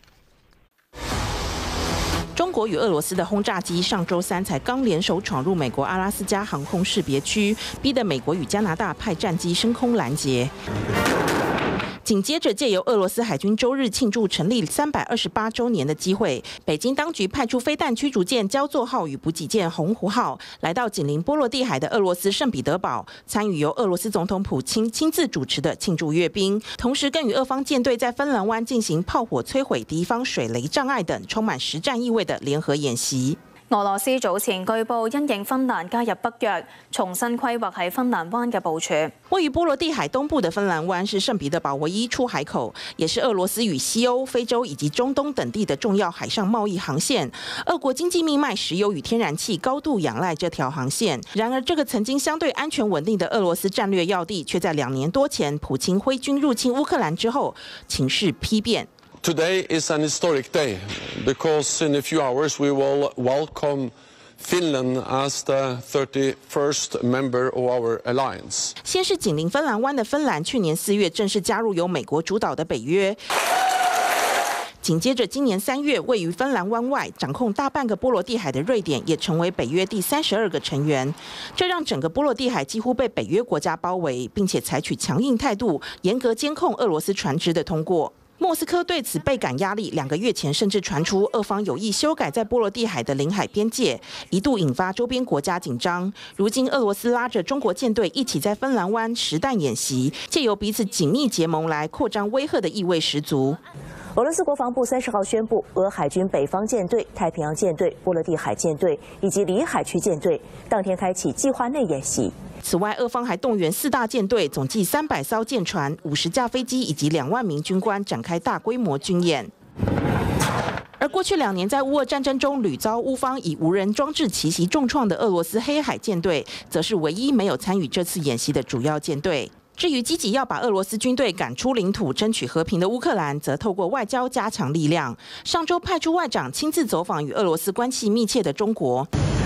中国与俄罗斯的轰炸机上周三才刚联手闯入美国阿拉斯加航空识别区，逼得美国与加拿大派战机升空拦截。紧接着，借由俄罗斯海军周日庆祝成立三百二十八周年的机会，北京当局派出飞弹驱逐舰焦作号与补给舰洪湖号，来到紧邻波罗的海的俄罗斯圣彼得堡，参与由俄罗斯总统普京亲自主持的庆祝阅兵，同时更与俄方舰队在芬兰湾进行炮火摧毁敌方水雷障碍等充满实战意味的联合演习。 俄羅斯早前據報因應芬蘭加入北約，重新規劃喺芬蘭灣嘅部署。 位於波羅的海東部的芬蘭灣是聖彼得堡唯一出海口，也是俄羅斯與西歐、非洲以及中東等地的重要海上貿易航線。俄國經濟命脈石油與天然氣高度仰賴這條航線。然而，這個曾經相對安全穩定的俄羅斯戰略要地，卻在兩年多前普京揮軍入侵烏克蘭之後，情勢丕變。 Today is an historic day because in a few hours we will welcome Finland as the thirty-first member of our alliance. 先是紧邻芬兰湾的芬兰，去年四月正式加入由美国主导的北约。紧接着，今年三月，位于芬兰湾外、掌控大半个波罗的海的瑞典，也成为北约第三十二个成员。这让整个波罗的海几乎被北约国家包围，并且采取强硬态度，严格监控俄罗斯船只的通过。莫斯科对此倍感压力，两个月前甚至传出俄方有意修改在波罗的海的领海边界，一度引发周边国家紧张。如今，俄罗斯拉着中国舰队一起在芬兰湾实弹演习，借由彼此紧密结盟来扩张威吓的意味十足。 俄罗斯国防部三十号宣布，俄海军北方舰队、太平洋舰队、波罗的海舰队以及里海区舰队当天开启计划内演习。 此外，俄方还动员四大舰队，总计三百艘舰船、五十架飞机以及两万名军官展开大规模军演。而过去两年在乌俄战争中屡遭乌方以无人装置奇袭重创的俄罗斯黑海舰队，则是唯一没有参与这次演习的主要舰队。至于积极要把俄罗斯军队赶出领土、争取和平的乌克兰，则透过外交加强力量。上周派出外长亲自走访与俄罗斯关系密切的中国。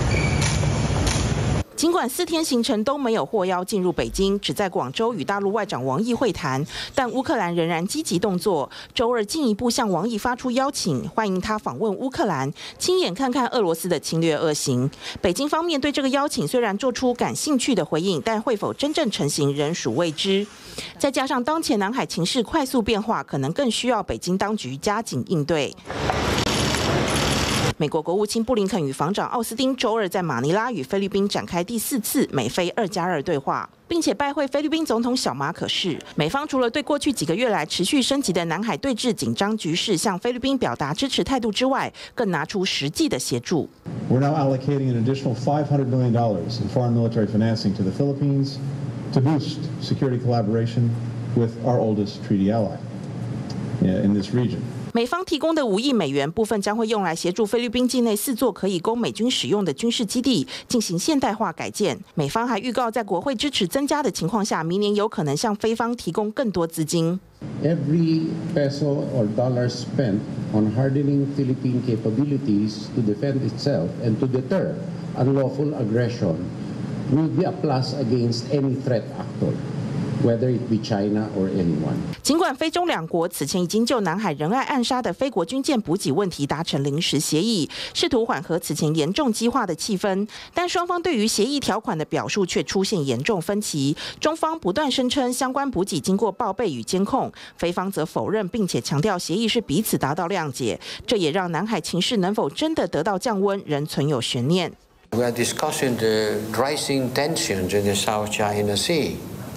尽管四天行程都没有获邀进入北京，只在广州与大陆外长王毅会谈，但乌克兰仍然积极动作。周二进一步向王毅发出邀请，欢迎他访问乌克兰，亲眼看看俄罗斯的侵略恶行。北京方面对这个邀请虽然做出感兴趣的回应，但会否真正成行仍属未知。再加上当前南海情势快速变化，可能更需要北京当局加紧应对。美国国务卿布林肯与防长奥斯汀周二在马尼拉与菲律宾展开第四次美菲二加二对话，并且拜会菲律宾总统小马可仕。美方除了对过去几个月来持续升级的南海对峙紧张局势向菲律宾表达支持态度之外，更拿出实际的协助。 We're now allocating an additional five hundred million dollars in foreign military financing to the Philippines to boost security collaboration with our oldest treaty ally in this region. 美方提供的五亿美元部分将会用来协助菲律宾境内四座可以供美军使用的军事基地进行现代化改建。美方还预告，在国会支持增加的情况下，明年有可能向菲方提供更多资金。 Every peso or dollar spent on hardening Philippine capabilities to defend itself and to deter unlawful aggression will be a plus against any threat actor.Whether it be China or anyone. 尽管非中两国此前已经就南海仁爱暗杀的非国军舰补给问题达成临时协议，试图缓和此前严重激化的气氛，但双方对于协议条款的表述却出现严重分歧。中方不断声称相关补给经过报备与监控，菲方则否认，并且强调协议是彼此达到谅解。这也让南海情势能否真的得到降温，仍存有悬念。 We are discussing the rising tensions in the South China Sea.And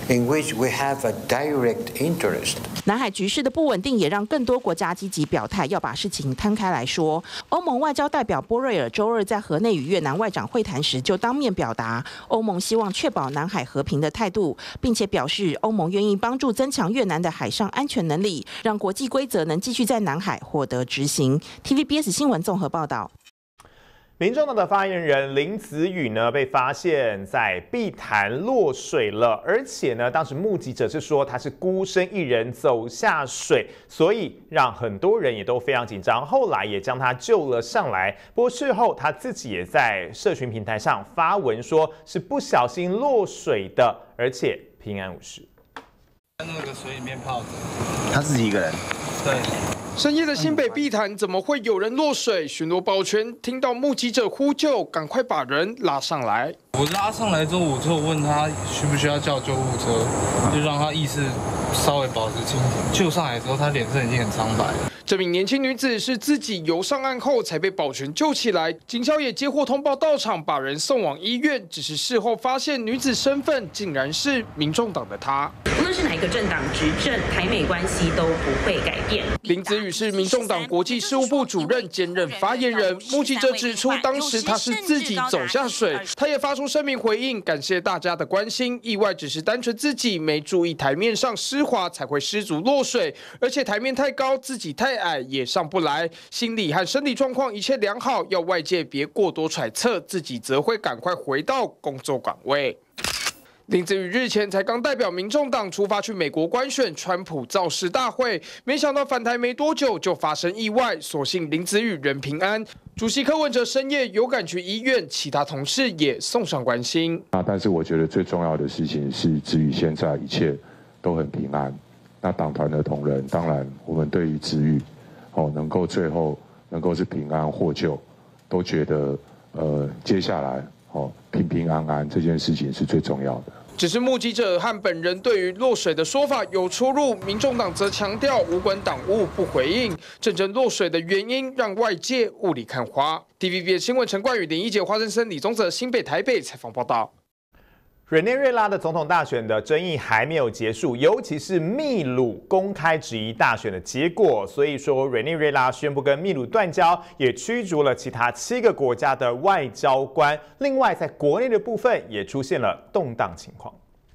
in which we have a direct interest. 南海局势的不稳定也让更多国家积极表态，要把事情摊开来说。欧盟外交代表波瑞尔周二在河内与越南外长会谈时，就当面表达欧盟希望确保南海和平的态度，并且表示欧盟愿意帮助增强越南的海上安全能力，让国际规则能继续在南海获得执行。T V B S 新闻综合报道。 民众党的发言人林子宇呢，被发现在碧潭落水了，而且呢，当时目击者是说他是孤身一人走下水，所以让很多人也都非常紧张。后来也将他救了上来。不过事后他自己也在社群平台上发文说，是不小心落水的，而且平安无事。 在那个水里面泡着， 他自己一个人。 对。 深夜的新北碧潭怎么会有人落水？巡逻保全听到目击者呼救，赶快把人拉上来。 我拉上来之后，我就问他需不需要叫救护车，就让他意识稍微保持清醒。救上来之后，他脸色已经很苍白了。 这名年轻女子是自己游上岸后才被保全救起来，警消也接获通报到场，把人送往医院。只是事后发现女子身份竟然是民众党的她。 无论是哪一个政党执政，台美关系都不会改变。 林子宇是民众党国际事务部主任兼任发言人。目击者指出，当时他是自己走下水，他也发出声明回应，感谢大家的关心。意外只是单纯自己没注意台面上湿滑才会失足落水，而且台面太高，自己太矮也上不来，心理和身体状况一切良好，要外界别过多揣测，自己则会赶快回到工作岗位。林子宇日前才刚代表民众党出发去美国观选川普造势大会，没想到返台没多久就发生意外，所幸林子宇人平安。主席柯文哲深夜有赶去医院，其他同事也送上关心。 啊，但是我觉得最重要的事情是，子宇现在一切都很平安。那党团的同仁，当然我们对于子宇，哦，能够最后能够是平安获救，都觉得呃接下来哦平平安安这件事情是最重要的。 只是目击者和本人对于落水的说法有出入，民众党则强调无关党务不回应。真正落水的原因让外界雾里看花。T V B 新闻陈冠宇、林一杰、花生森、李宗泽新北台北采访报道。 委内瑞拉的总统大选的争议还没有结束，尤其是秘鲁公开质疑大选的结果，所以说委内瑞拉宣布跟秘鲁断交，也驱逐了其他七个国家的外交官。另外，在国内的部分也出现了动荡情况。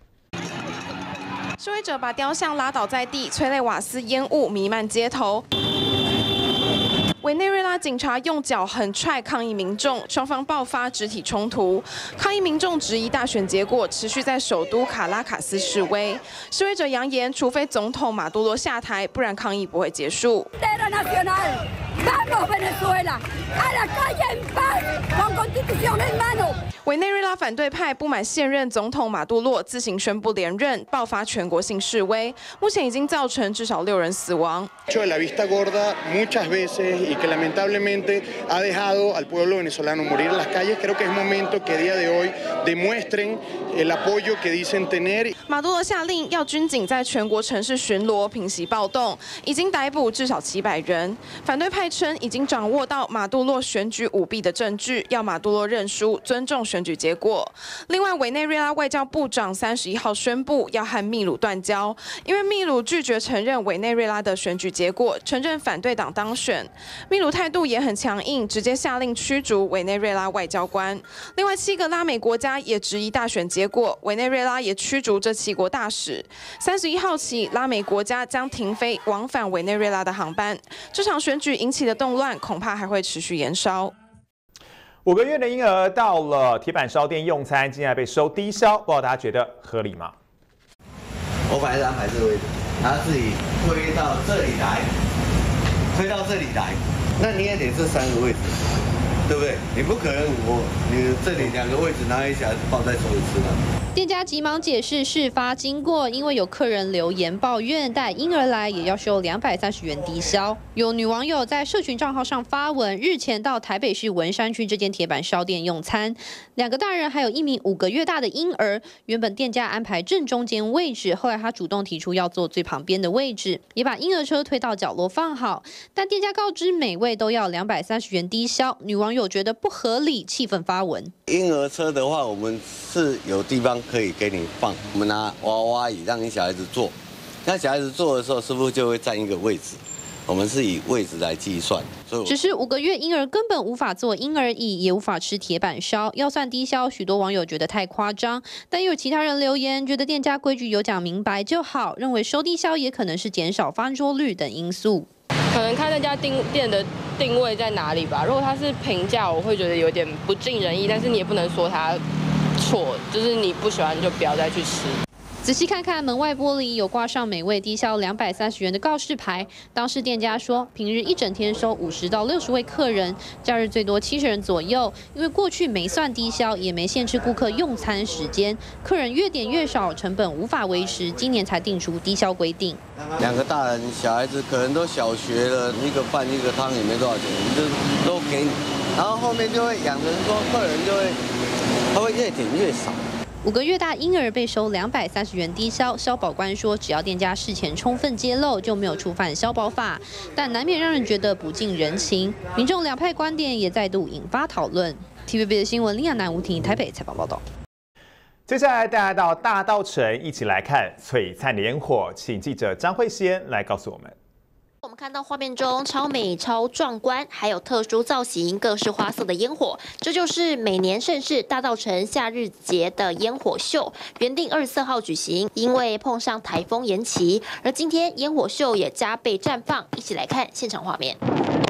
示威者把雕像拉倒在地，催泪瓦斯烟雾弥漫街头。委内瑞拉警察用脚狠踹抗议民众，双方爆发肢体冲突。抗议民众质疑大选结果，持续在首都卡拉卡斯示威。示威者扬言，除非总统马杜罗下台，不然抗议不会结束。委内瑞拉反对派不满现任总统马杜罗自行宣布连任，爆发全国性示威，目前已经造成至少六人死亡。 que lamentablemente ha dejado al pueblo venezolano morir en las calles. Creo que es momento que a día de hoy demuestren el apoyo que dicen tener. 马杜罗下令要军警在全国城市巡逻，平息暴动，已经逮捕至少七百人。反对派称已经掌握到马杜罗选举舞弊的证据，要马杜罗认输，尊重选举结果。另外，委内瑞拉外交部长三十一号宣布要和秘鲁断交，因为秘鲁拒绝承认委内瑞拉的选举结果，承认反对党当选。秘鲁态度也很强硬，直接下令驱逐委内瑞拉外交官。另外，七个拉美国家也质疑大选结果，委内瑞拉也驱逐这七国大使。三十一号起，拉美国家将停飞往返委内瑞拉的航班。这场选举引起的动乱，恐怕还会持续延烧。 五个月的婴儿到了铁板烧店用餐，竟然被收低消，不知道大家觉得合理吗？ 我本来是安排这个位置，他自己推到这里来，推到这里来。那你也得这三个位置，对不对？你不可能我你这里两个位置拿一小孩子抱在手里吃的。 店家急忙解释事发经过，因为有客人留言抱怨带婴儿来也要收两百三十元低消。有女网友在社群账号上发文，日前到台北市文山区这间铁板烧店用餐，两个大人还有一名五个月大的婴儿。原本店家安排正中间位置，后来他主动提出要坐最旁边的位置，也把婴儿车推到角落放好。但店家告知每位都要两百三十元低消，女网友觉得不合理，气愤发文。 婴儿车的话，我们是有地方可以给你放，我们拿娃娃椅让你小孩子坐，那小孩子坐的时候，师傅就会占一个位置。我们是以位置来计算，所以只是五个月婴儿根本无法坐婴儿椅，也无法吃铁板烧，要算低消，许多网友觉得太夸张。但又有其他人留言，觉得店家规矩有讲明白就好，认为收低消也可能是减少翻桌率等因素。 可能看那家定店的定位在哪里吧。如果它是平价，我会觉得有点不尽人意，但是你也不能说它错，就是你不喜欢就不要再去吃。 仔细看看门外玻璃，有挂上每位低消两百三十元的告示牌。当事店家说，平日一整天收五十到六十位客人，假日最多七十人左右。因为过去没算低消，也没限制顾客用餐时间，客人越点越少，成本无法维持。今年才定出低消规定。 两个大人小孩子可能都小学了，一个饭一个汤也没多少钱，就都给你，然后后面就会养成说客人就会他会越点越少。 五个月大婴儿被收两百三十元低消，消保官说，只要店家事前充分揭露，就没有触犯消保法，但难免让人觉得不近人情。民众两派观点也再度引发讨论。T V B 的新闻，林亚南、吴婷台北采访报道。 接下来大家到大稻埕一起来看璀璨的烟火，请记者张慧仙来告诉我们。 我们看到画面中超美、超壮观，还有特殊造型、各式花色的烟火，这就是每年盛事大稻埕夏日节的烟火秀。原定二十四号举行，因为碰上台风延期，而今天烟火秀也加倍绽放。一起来看现场画面。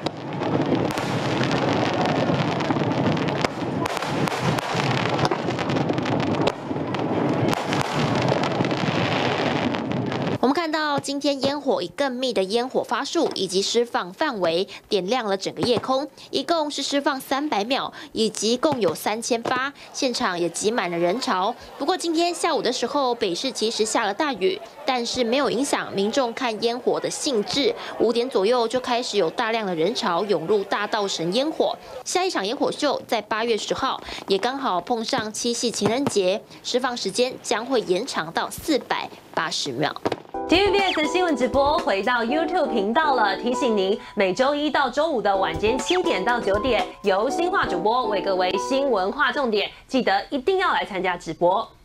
我们看到今天烟火以更密的烟火发束以及释放范围点亮了整个夜空，一共是释放三百秒，以及共有三千发，现场也挤满了人潮。不过今天下午的时候，北市其实下了大雨，但是没有影响民众看烟火的兴致。五点左右就开始有大量的人潮涌入大稻埕烟火。下一场烟火秀在八月十号，也刚好碰上七夕情人节，释放时间将会延长到四百八十秒。 T V B S 新闻直播回到 YouTube 频道了，提醒您每周一到周五的晚间七点到九点，由新化主播为各位新闻划重点，记得一定要来参加直播。